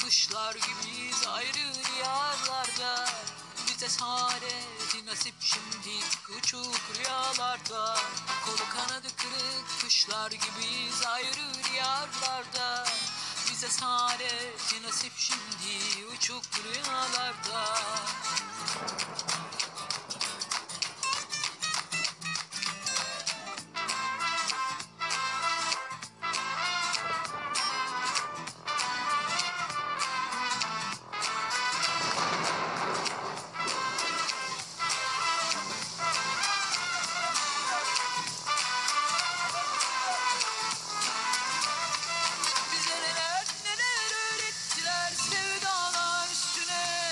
kuşlar gibiyiz ayrı diyarlarda. Bize saadet nasip şimdi uçuk rüyalarda. Kolu kanadı kırık kuşlar gibiyiz ayrı diyarlarda. Bize saadet nasip şimdi uçuk rüyalarda. Bize neler neler öğrettiler sevdalar üstüne.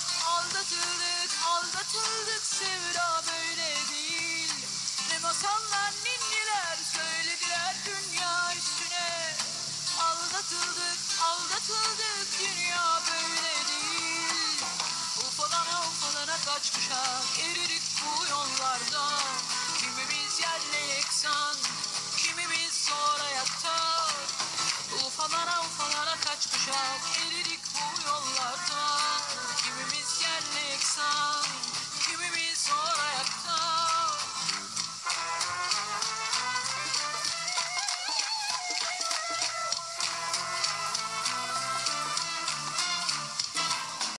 Aldatıldık sevda böyle değil. Ne masallar ninniler söylediler dünya üstüne. Aldatıldık dünya böyle değil. Ufalana ufalana kaç kuşak eridik bu yol.